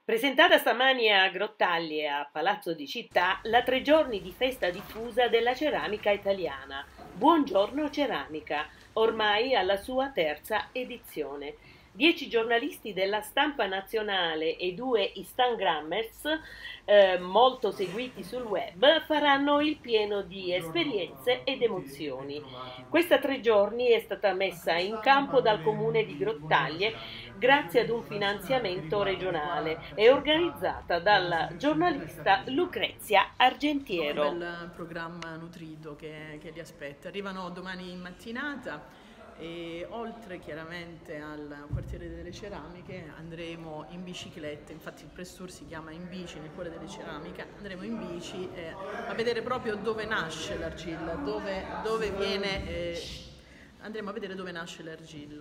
Presentata stamani a Grottaglie a Palazzo di Città la 3 giorni di festa diffusa della ceramica italiana. Buongiorno Ceramica, ormai alla sua terza edizione. 10 giornalisti della stampa nazionale e 2 Instagrammers, molto seguiti sul web, faranno il pieno di esperienze ed emozioni. Questa 3 giorni è stata messa in campo dal comune di Grottaglie grazie ad un finanziamento regionale e organizzata dalla giornalista Lucrezia Argentiero. Un bel programma nutrito che li aspetta. Arrivano domani in mattinata e oltre chiaramente al quartiere delle ceramiche andremo in bicicletta, infatti il press tour si chiama In bici nel cuore delle ceramiche, andremo in bici a vedere proprio dove nasce l'argilla, dove viene... andremo a vedere dove nasce l'argilla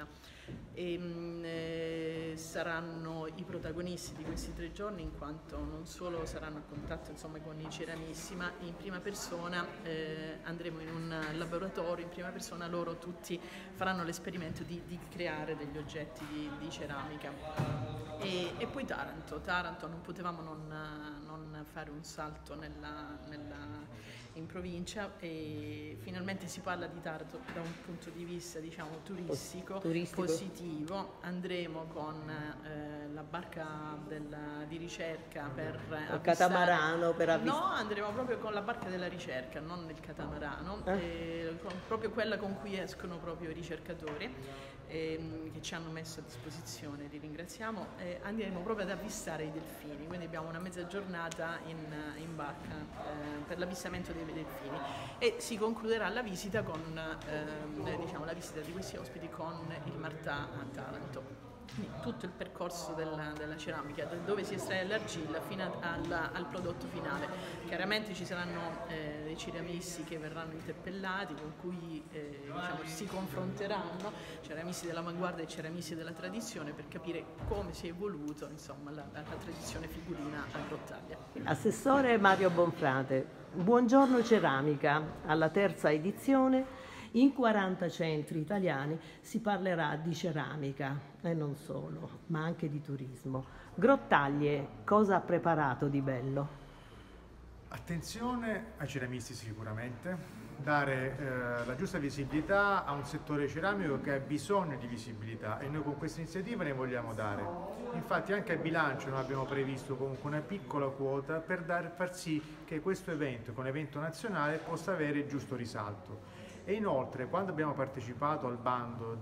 e saranno i protagonisti di questi 3 giorni, in quanto non solo saranno a contatto con i ceramisti, ma in prima persona andremo in un laboratorio, in prima persona loro tutti faranno l'esperimento di creare degli oggetti di ceramica. E poi Taranto non potevamo non fare un salto in provincia, e finalmente si parla di Taranto da un punto di vista turistico positivo. Andremo con la barca di ricerca per il catamarano per avvistare. No, andremo proprio con la barca della ricerca, non il catamarano, proprio quella con cui escono proprio i ricercatori che ci hanno messo a disposizione, li ringraziamo. Andiamo proprio ad avvistare i delfini, quindi abbiamo una mezza giornata in barca per l'avvistamento dei delfini, e si concluderà la visita con la visita di questi ospiti con il Martà a Taranto. Quindi tutto il percorso della ceramica, da dove si estrae l'argilla fino al prodotto finale. Chiaramente ci saranno dei ceramisti che verranno interpellati, con cui si confronteranno, ceramisti dell'avanguardia e ceramisti della tradizione, per capire come si è evoluto la tradizione figurina a Grottaglie. Assessore Mario Bonfrate, buongiorno Ceramica, alla terza edizione. In 40 centri italiani si parlerà di ceramica e non solo, ma anche di turismo. Grottaglie cosa ha preparato di bello? Attenzione ai ceramisti sicuramente, dare la giusta visibilità a un settore ceramico che ha bisogno di visibilità, e noi con questa iniziativa ne vogliamo dare. Infatti anche a bilancio noi abbiamo previsto comunque una piccola quota per far sì che questo evento, con evento nazionale, possa avere il giusto risalto. E inoltre, quando abbiamo partecipato al bando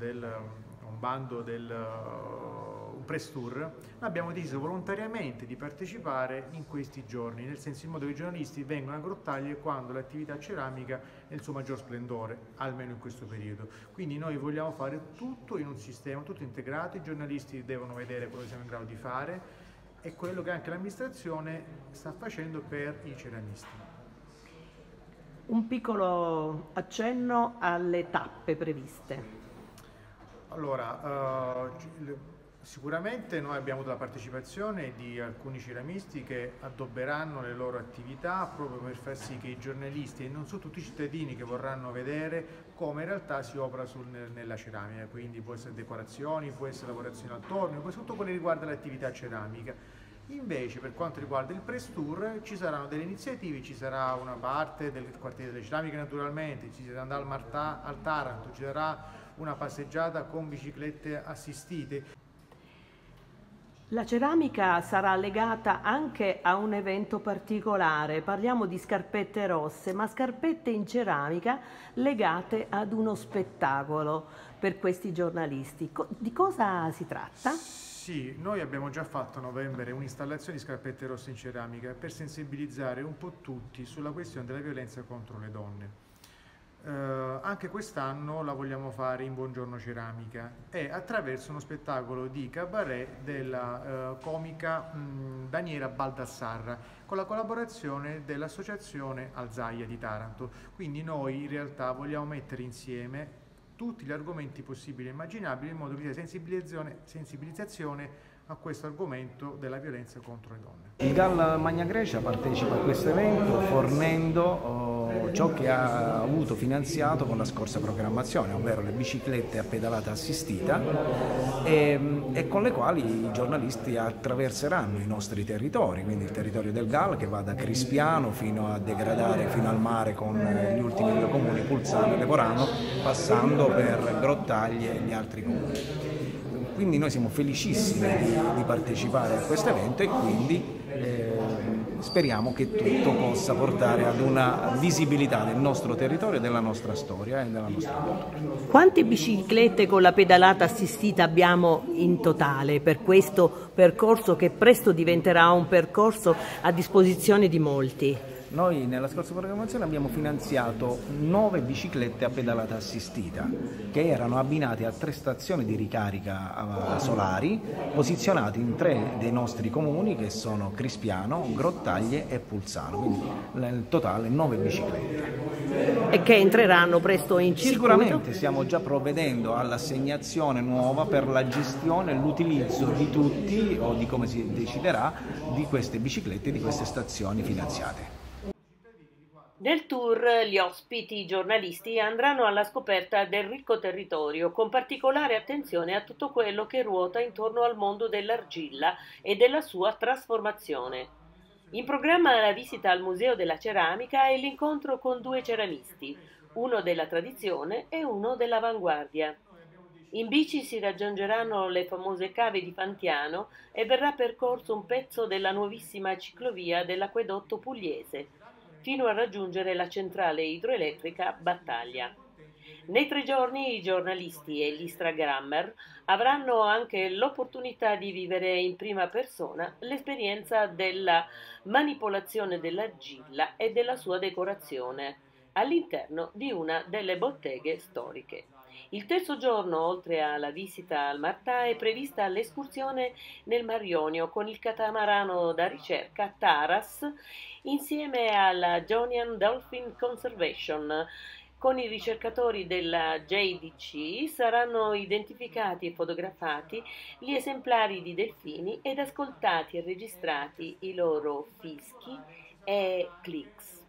un press tour, abbiamo deciso volontariamente di partecipare in questi giorni, nel senso, in modo che i giornalisti vengano a Grottaglie quando l'attività ceramica è il suo maggior splendore, almeno in questo periodo. Quindi noi vogliamo fare tutto in un sistema, tutto integrato, i giornalisti devono vedere quello che siamo in grado di fare e quello che anche l'amministrazione sta facendo per i ceramisti. Un piccolo accenno alle tappe previste. Allora, sicuramente noi abbiamo avuto la partecipazione di alcuni ceramisti che addobberanno le loro attività proprio per far sì che i giornalisti, e non solo tutti i cittadini, che vorranno vedere come in realtà si opera nella ceramica, quindi può essere decorazioni, può essere lavorazione al tornio, poi tutto quello che riguarda l'attività ceramica. Invece, per quanto riguarda il press tour, ci saranno delle iniziative, ci sarà una parte del quartiere delle ceramiche naturalmente, ci sarà andare al Taranto, ci sarà una passeggiata con biciclette assistite. La ceramica sarà legata anche a un evento particolare, parliamo di scarpette rosse, ma scarpette in ceramica legate ad uno spettacolo per questi giornalisti. Di cosa si tratta? Sì, noi abbiamo già fatto a novembre un'installazione di scarpette rosse in ceramica per sensibilizzare un po' tutti sulla questione della violenza contro le donne. Anche quest'anno la vogliamo fare in Buongiorno Ceramica e attraverso uno spettacolo di cabaret della comica Daniela Baldassarra, con la collaborazione dell'associazione Alzaia di Taranto. Quindi noi in realtà vogliamo mettere insieme tutti gli argomenti possibili e immaginabili in modo che sia sensibilizzazione a questo argomento della violenza contro le donne. Il GAL Magna Grecia partecipa a questo evento fornendo ciò che ha avuto finanziato con la scorsa programmazione, ovvero le biciclette a pedalata assistita e con le quali i giornalisti attraverseranno i nostri territori, quindi il territorio del GAL che va da Crispiano fino a degradare fino al mare con gli ultimi due comuni, Pulsano e Levorano, passando per Grottaglie e gli altri comuni. Quindi noi siamo felicissimi di partecipare a questo evento e quindi speriamo che tutto possa portare ad una visibilità del nostro territorio, della nostra storia e della nostra cultura. Quante biciclette con la pedalata assistita abbiamo in totale per questo percorso che presto diventerà un percorso a disposizione di molti? Noi nella scorsa programmazione abbiamo finanziato 9 biciclette a pedalata assistita che erano abbinate a 3 stazioni di ricarica solari posizionate in 3 dei nostri comuni che sono Crispiano, Grottaglie e Pulsano, quindi nel totale 9 biciclette. E che entreranno presto in circuito? Sicuramente stiamo già provvedendo all'assegnazione nuova per la gestione e l'utilizzo di tutti o di come si deciderà di queste biciclette e di queste stazioni finanziate. Nel tour gli ospiti, i giornalisti, andranno alla scoperta del ricco territorio, con particolare attenzione a tutto quello che ruota intorno al mondo dell'argilla e della sua trasformazione. In programma la visita al Museo della Ceramica e l'incontro con 2 ceramisti, uno della tradizione e uno dell'avanguardia. In bici si raggiungeranno le famose cave di Fantiano e verrà percorso un pezzo della nuovissima ciclovia dell'acquedotto pugliese, fino a raggiungere la centrale idroelettrica Battaglia. Nei 3 giorni i giornalisti e gli Instagrammer avranno anche l'opportunità di vivere in prima persona l'esperienza della manipolazione dell'argilla e della sua decorazione all'interno di una delle botteghe storiche. Il terzo giorno, oltre alla visita al Martà, è prevista l'escursione nel Mar Ionio con il catamarano da ricerca Taras insieme alla Jonian Dolphin Conservation. Con i ricercatori della JDC saranno identificati e fotografati gli esemplari di delfini ed ascoltati e registrati i loro fischi e clicks.